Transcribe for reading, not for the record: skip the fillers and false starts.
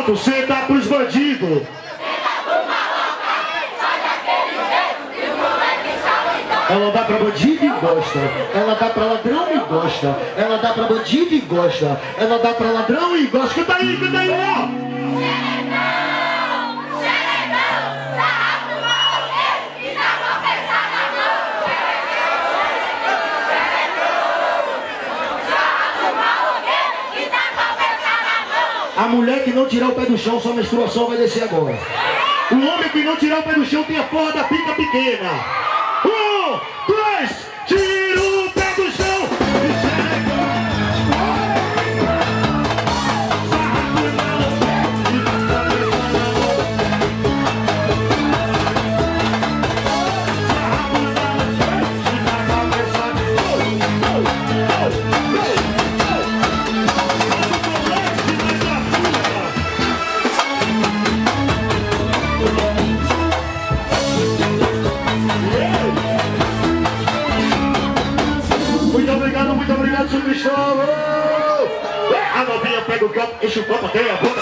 Tu senta pros bandidos. Ela dá pra bandido e gosta. Ela dá pra ladrão e gosta. Ela dá pra bandido e gosta. Ela dá pra ladrão e gosta. Canta aí, ó. A mulher que não tirar o pé do chão, sua menstruação vai descer agora. O homem que não tirar o pé do chão tem a porra da pica pequena. 1, 2, tira o pé do chão. Muito obrigado, São Cristóvão! A novinha pega o copo, enche o copo até a boca.